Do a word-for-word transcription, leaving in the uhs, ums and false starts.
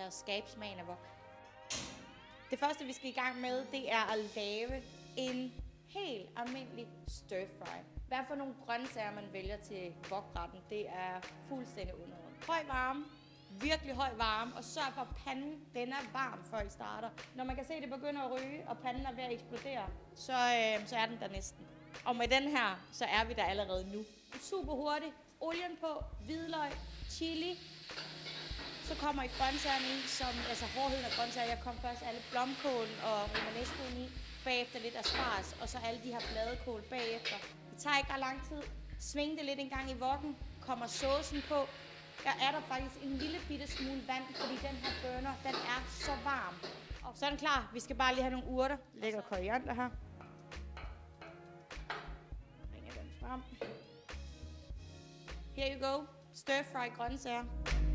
at skabe smagen af wok. Det første, vi skal i gang med, det er at lave en helt almindelig stir-fry. Hvad for nogle grøntsager, man vælger til wokretten, det er fuldstændig underordnet. Høj varme, virkelig høj varme, og sørg for, at panden den er varm, før I starter. Når man kan se, at det begynder at ryge, og panden er ved at eksplodere, så, øh, så er den der næsten. Og med den her, så er vi der allerede nu. Super hurtigt. Olien på, hvidløg, chili. Så kommer I grøntsagerne i, som, altså hårdheden af grøntsager. Jeg kom først alle blomkål og romanescoen i, bagefter lidt asparges, og så alle de her bladekål bagefter. Det tager ikke ret lang tid. Sving det lidt en gang i wokken, kommer saucen på. Der er der faktisk en lille bitte smule vand, fordi den her burner, den er så varm. Og så er den klar. Vi skal bare lige have nogle urter. Lækker koriander her. Ringer den frem. Here you go. Stir-fry grøntsager.